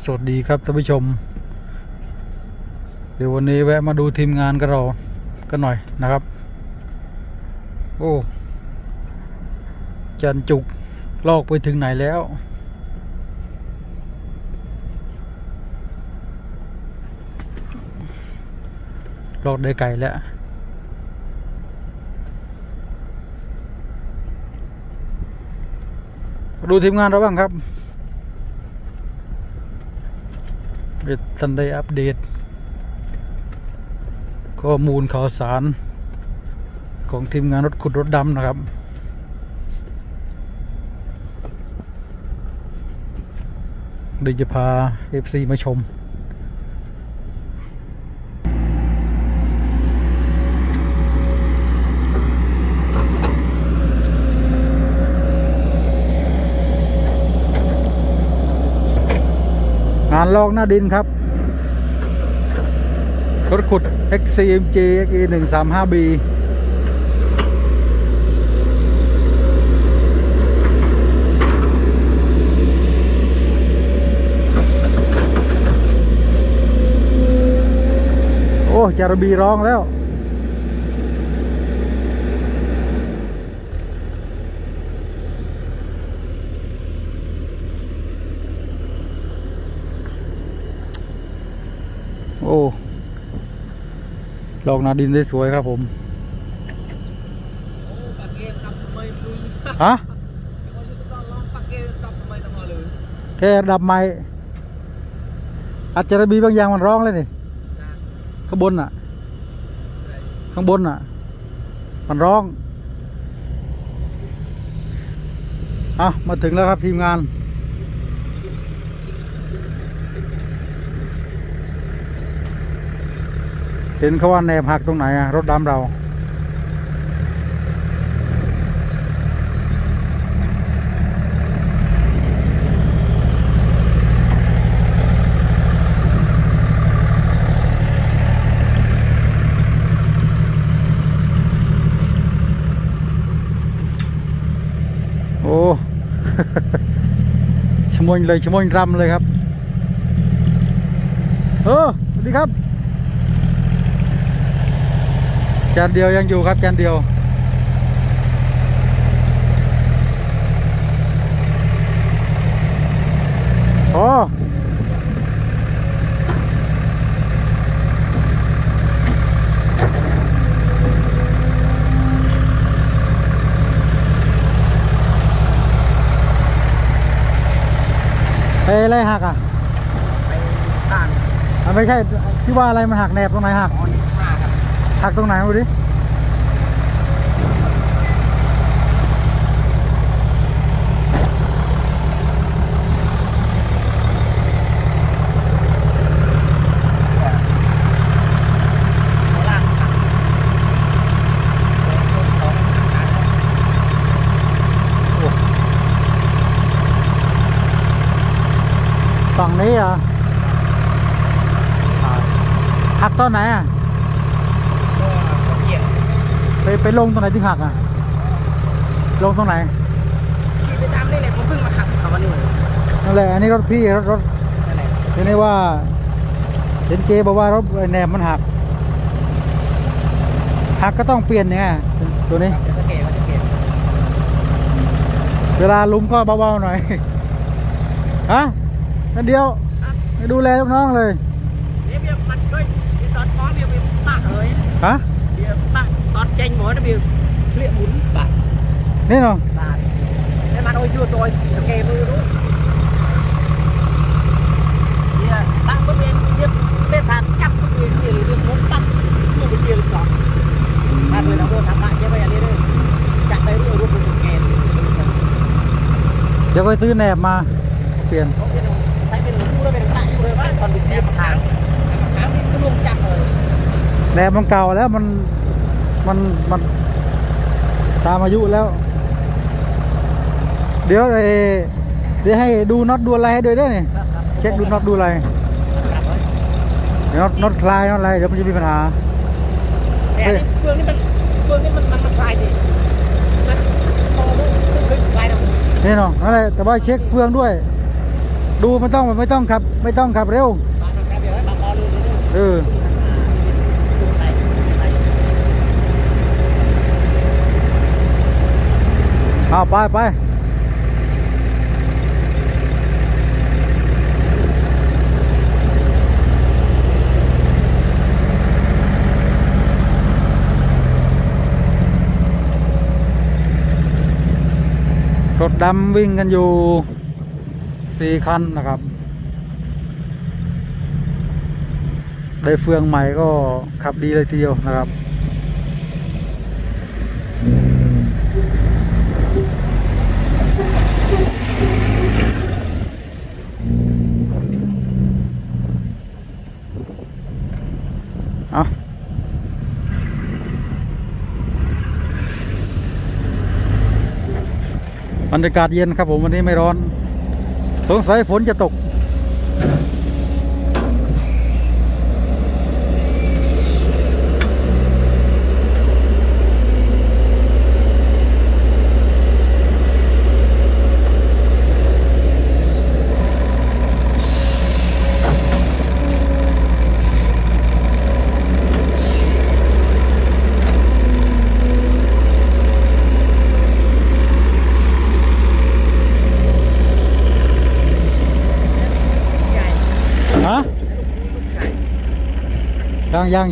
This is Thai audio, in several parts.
สวัสดีครับท่านผู้ชมเดี๋ยววันนี้แวะมาดูทีมงานกันเรากันหน่อยนะครับโอ้จันจุกลอกไปถึงไหนแล้วลอกได้ไก่แล้วมาดูทีมงานเราบ้างครับเด็ดซันเดย์อัปเดตข้อมูลข่าวสารของทีมงานรถขุดรถดำนะครับเดี๋ยวจะพา FC มาชมงานลอกหน้าดินครับรถขุด XCMG XE 135B โอ้จารบีร้องแล้วโอ้ลอกนาดินได้สวยครับผมฮะแค่ดับไม้อาจจะมีบางอย่างมันร้องเลยนี่ข้างบนอ่ะข้างบนอ่ะมันร้องมาถึงแล้วครับทีมงานเห็นเขาว่าแนบหักตรงไหนอะรถดำเราโอ้ ชมวยเลยชมวยรำเลยครับสวัสดีครับจานเดียวยังอยู่ครับจานเดียวโอ้อะไรหักอ่ะไปข้างไม่ใช่ที่ว่าอะไรมันหักแหนบตรงไหนหักหักตรงไหนดูดิฝั่งนี้เหรอหักตอนไหนอ่ะไปลงตรงไหนที่หักอ่ะลงตรงไหนพี่ไปตามนี่แหละผมเพิ่งมาหักเอาวันนี้นั่นแหละอันนี้รถพี่รถทีนี้ว่าเห็นเจบอกว่ารถแหนบมันหักก็ต้องเปลี่ยนเนี่ยตัวนี้เวลาลุมก็เบาๆหน่อยฮะนั่นเดียวให้ดูแลลูกน้องเลยฮะตอนเจงหมดนะบิวเลี้ยบุญบาทนี่เนาะแต่มันโอ้ยยั่วตัวโอเคมือรู้เนี่ยตั้งตัวเองเรียบเล่นทานจับตัวเองเรียบมุดตั้งตัวเองก่อนถ้าเลยเราโดนทำได้ใช่ไหมอันนี้เลยจัดไปเรื่อยรูปเป็นเกณฑ์เดี๋ยวไปซื้อแหนบมาเปลี่ยนใช้เป็นรูปแล้วเป็นตั้งอยู่เลยว่าตอนเป็นแหนบทางนี่ก็รวมจักเลยแหนบมันเก่าแล้วมันตามอายุแล้วเดี๋ยวให้ดูน็อตดูอะไรให้ด้วยได้เนี่ยเช็คดูน็อตดูอะไรเดี๋ยวน็อตคลายน็อตอะไรเดี๋ยวมันจะมีปัญหาแต่เฟืองนี่มันคลายดิมันพอมันเคยคลายนะ นี่เนาะนั่นแหละแต่ว่าเช็คเฟืองด้วยดูไม่ต้องขับเร็วเออเอาไปรถดำวิ่งกันอยู่4 คันนะครับได้เฟืองใหม่ก็ขับดีเลยทีเดียวนะครับเอาบรรยากาศเย็นครับผมวันนี้ไม่ร้อนสงสัยฝนจะตกยัง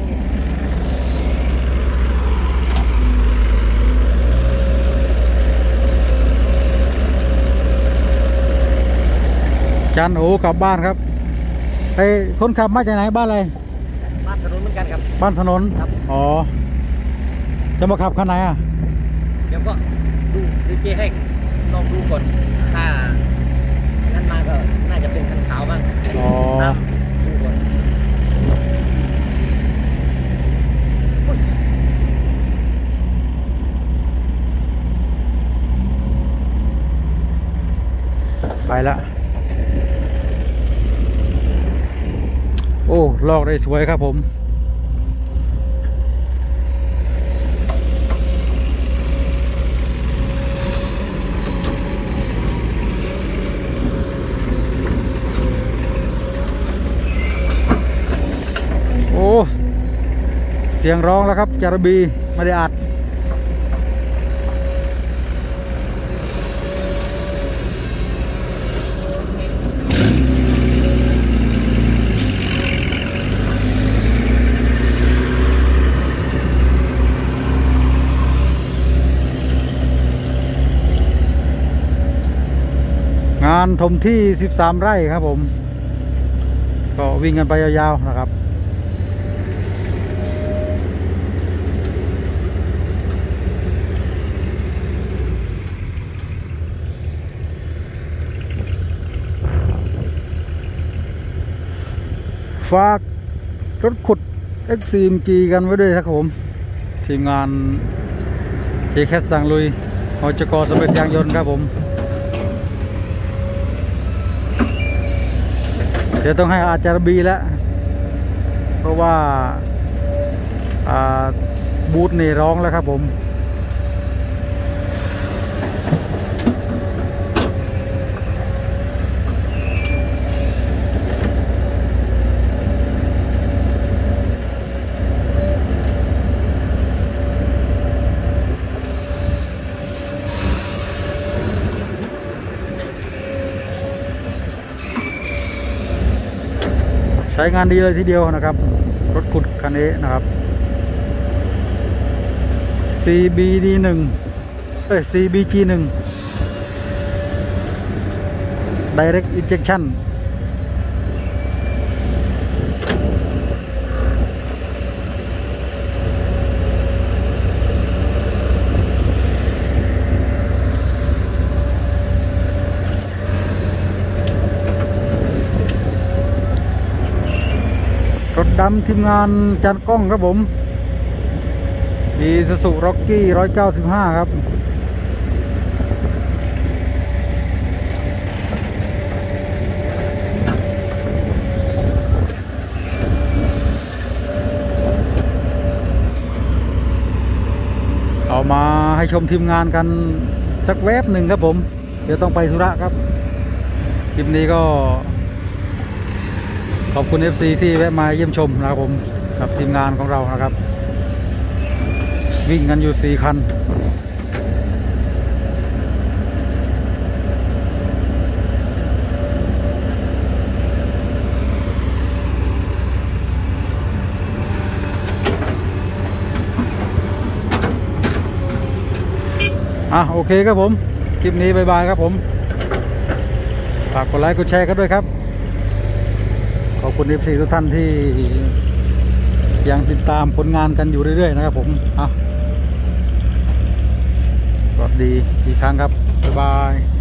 จันโอกลับบ้านครับไปคนขับมาจากไหนบ้านอะไรบ้านถนนเหมือนกันครับบ้านถนนอ๋อจะมาขับคันไหนอ่ะเดี๋ยวก็ดูเกให้ลองดูก่อนถ้านั้นมาก็น่าจะเป็นคันขาวบ้างอ๋อดูก่อนไปละโอ้ลอกได้สวยครับผมโอ้เสียงร้องแล้วครับจารบีไม่ได้อัดงานถมที่13 ไร่ครับผมก็วิ่งกันไปยาวๆนะครับฝากรถขุด XCMG กันไว้ด้วยครับผมทีมงาน JK สั่งลุยหจก.สำเร็จยางยนต์ครับผมเดี๋ยวต้องให้อาจารย์บีแล้วเพราะว่าบูธนี่ร้องแล้วครับผมใช้งานดีเลยทีเดียวนะครับรถขุดคันนี้นะครับ CBD1 CBG1 Direct Injectionรถดำทีมงานจันกล้องครับผมมีซูซูร็อกกี้195ครับเอามาให้ชมทีมงานกันสักแวบหนึ่งครับผมเดี๋ยวต้องไปธุระครับลิปนี้ก็ขอบคุณ FC ที่แวะมาเยี่ยมชมนะครับผมกับทีมงานของเรานะครับวิ่งกันอยู่4 คันโอเคครับผมคลิปนี้บ๊ายบายครับผมฝากกดไลค์กดแชร์กันด้วยครับขอบคุณ FC ทุกท่านที่ยังติดตามผลงานกันอยู่เรื่อยๆนะครับผมสวัสดีอีกครั้งครับบ๊ายบาย